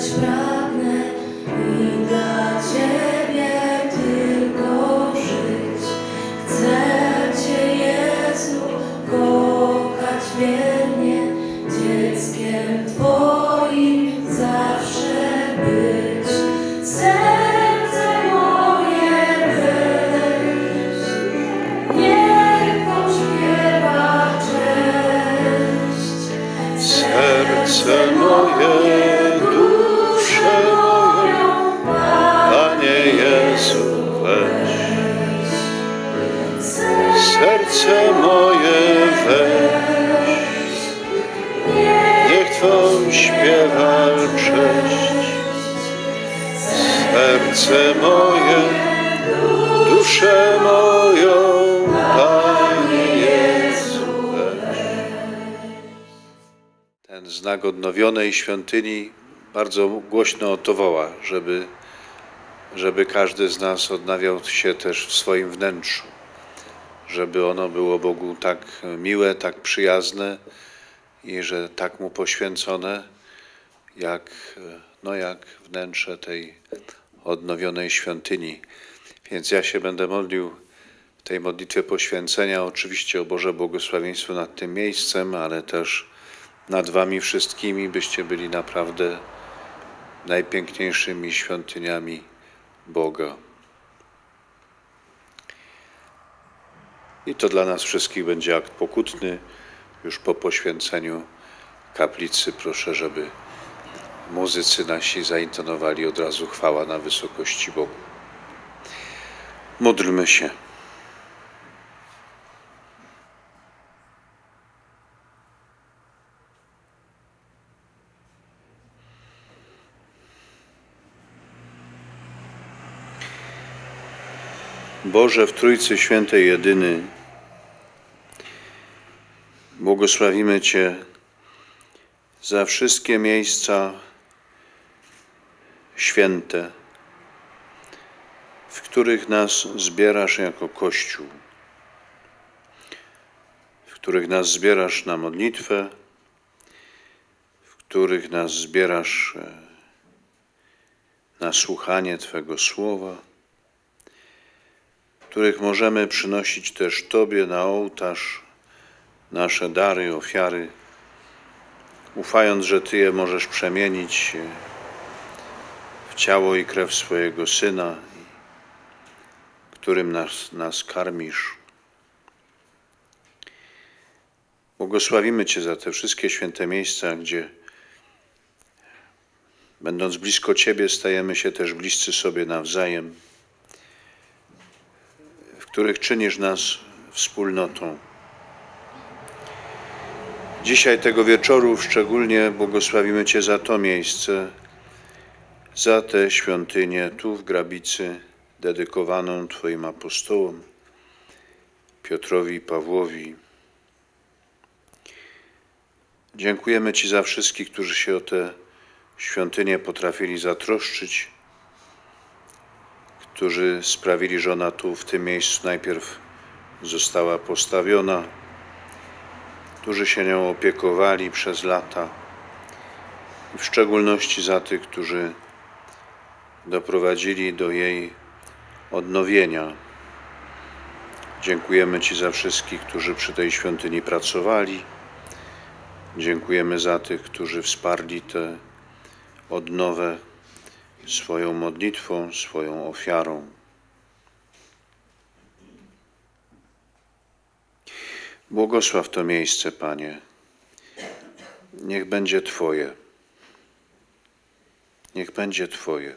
pragnę i dla Ciebie tylko żyć. Chcę Cię, Jezu, kochać wiernie, dzieckiem Twoim zawsze być. Serce moje weź, niech pośpiewa cześć. Serce moje, duszę moją, Panie Jezu, weź. Serce moje weź, niech Twą śpiewa cześć. Serce moje, duszę moją, Panie Jezu, weź. Ten znak odnowionej świątyni bardzo głośno o to woła, żeby każdy z nas odnawiał się też w swoim wnętrzu, żeby ono było Bogu tak miłe, tak przyjazne i że tak Mu poświęcone, jak wnętrze tej odnowionej świątyni. Więc ja się będę modlił w tej modlitwie poświęcenia oczywiście o Boże błogosławieństwo nad tym miejscem, ale też nad Wami wszystkimi, byście byli naprawdę najpiękniejszymi świątyniami Boga. I to dla nas wszystkich będzie akt pokutny. Już po poświęceniu kaplicy proszę, żeby muzycy nasi zaintonowali od razu chwała na wysokości Bogu. Módlmy się. Boże w Trójcy Świętej jedyny, błogosławimy Cię za wszystkie miejsca święte, w których nas zbierasz jako Kościół, w których nas zbierasz na modlitwę, w których nas zbierasz na słuchanie Twego Słowa, w których możemy przynosić też Tobie na ołtarz nasze dary, ofiary, ufając, że Ty je możesz przemienić w ciało i krew swojego Syna, którym nas karmisz. Błogosławimy Cię za te wszystkie święte miejsca, gdzie będąc blisko Ciebie stajemy się też bliscy sobie nawzajem, w których czynisz nas wspólnotą. Dzisiaj tego wieczoru szczególnie błogosławimy Cię za to miejsce, za tę świątynię tu w Grabicy, dedykowaną Twoim apostołom, Piotrowi i Pawłowi. Dziękujemy Ci za wszystkich, którzy się o tę świątynię potrafili zatroszczyć, którzy sprawili, że ona tu w tym miejscu najpierw została postawiona, którzy się nią opiekowali przez lata, i w szczególności za tych, którzy doprowadzili do jej odnowienia. Dziękujemy Ci za wszystkich, którzy przy tej świątyni pracowali. Dziękujemy za tych, którzy wsparli tę odnowę swoją modlitwą, swoją ofiarą. Błogosław to miejsce, Panie. Niech będzie Twoje. Niech będzie Twoje.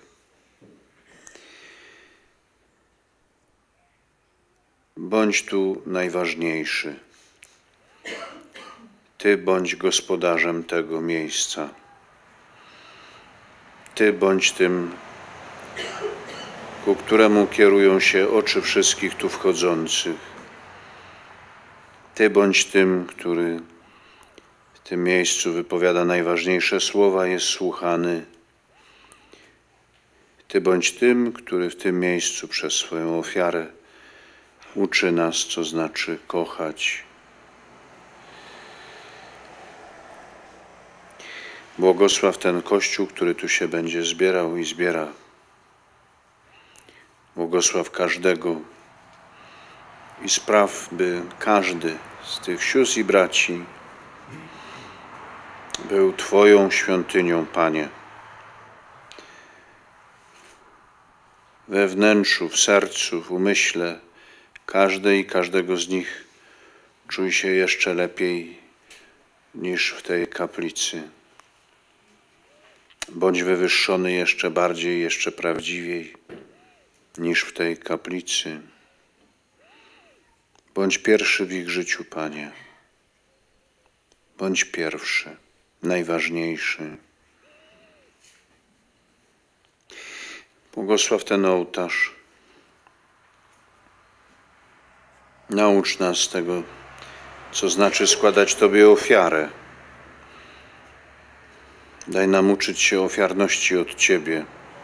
Bądź tu najważniejszy. Ty bądź gospodarzem tego miejsca. Ty bądź tym, ku któremu kierują się oczy wszystkich tu wchodzących. Ty bądź tym, który w tym miejscu wypowiada najważniejsze słowa, jest słuchany. Ty bądź tym, który w tym miejscu przez swoją ofiarę uczy nas, co znaczy kochać. Błogosław ten Kościół, który tu się będzie zbierał i zbiera. Błogosław każdego i spraw, by każdy z tych sióstr i braci był Twoją świątynią, Panie. We wnętrzu, w sercu, w umyśle każdej i każdego z nich czuj się jeszcze lepiej niż w tej kaplicy. Bądź wywyższony jeszcze bardziej, jeszcze prawdziwiej niż w tej kaplicy. Bądź pierwszy w ich życiu, Panie. Bądź pierwszy, najważniejszy. Błogosław ten ołtarz. Naucz nas tego, co znaczy składać Tobie ofiarę. Daj nam uczyć się ofiarności od Ciebie.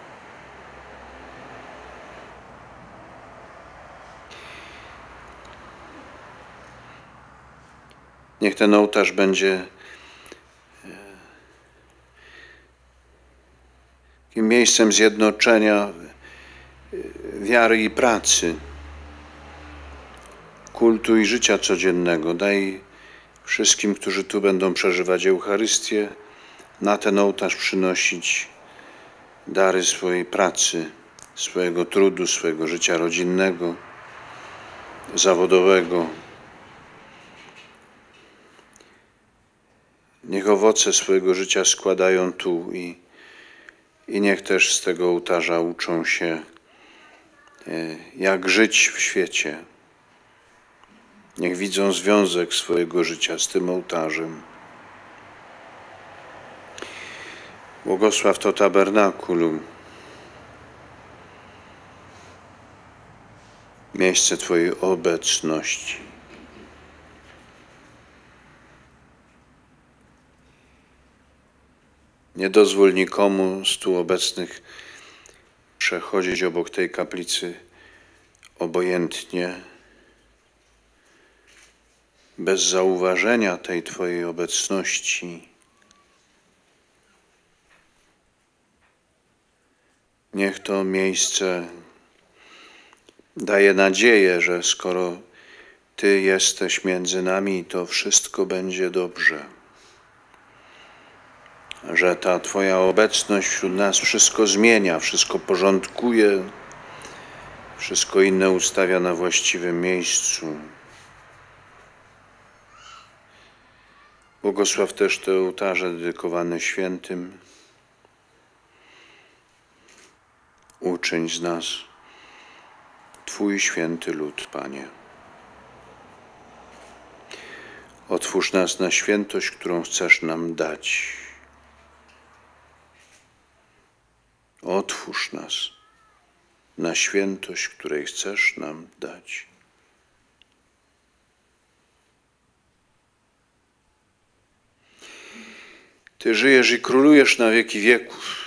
Niech ten ołtarz będzie takim miejscem zjednoczenia wiary i pracy, kultu i życia codziennego. Daj wszystkim, którzy tu będą przeżywać Eucharystię, na ten ołtarz przynosić dary swojej pracy, swojego trudu, swojego życia rodzinnego, zawodowego. Niech owoce swojego życia składają tu i niech też z tego ołtarza uczą się, jak żyć w świecie. Niech widzą związek swojego życia z tym ołtarzem. Błogosław to tabernakulum, miejsce Twojej obecności. Nie dozwól nikomu z tu obecnych przechodzić obok tej kaplicy obojętnie, bez zauważenia tej Twojej obecności. Niech to miejsce daje nadzieję, że skoro Ty jesteś między nami, to wszystko będzie dobrze. Że ta Twoja obecność wśród nas wszystko zmienia, wszystko porządkuje, wszystko inne ustawia na właściwym miejscu. Błogosław też te ołtarze dedykowane świętym. Uczyń z nas Twój święty lud, Panie. Otwórz nas na świętość, którą chcesz nam dać. Otwórz nas na świętość, której chcesz nam dać. Ty żyjesz i królujesz na wieki wieków.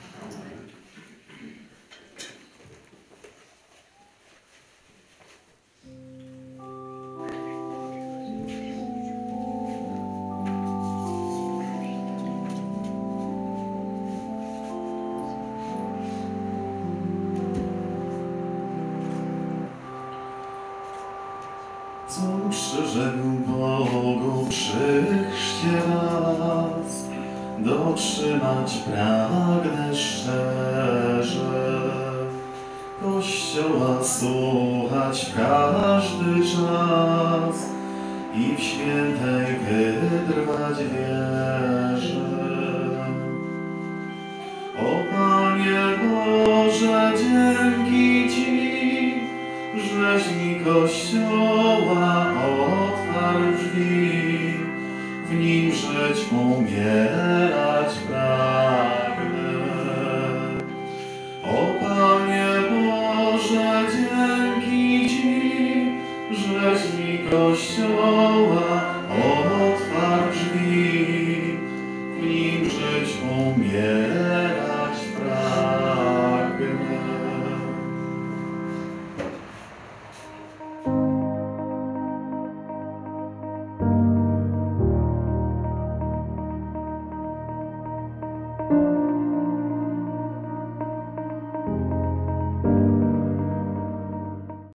Co przyrzekł Bogu przy chrzcie nas, dotrzymać pragnę szczerze. Kościoła słuchać w każdy czas i w świętej wytrwać wierze. O Panie Boże, dzięki Ci, żeś mi Kościół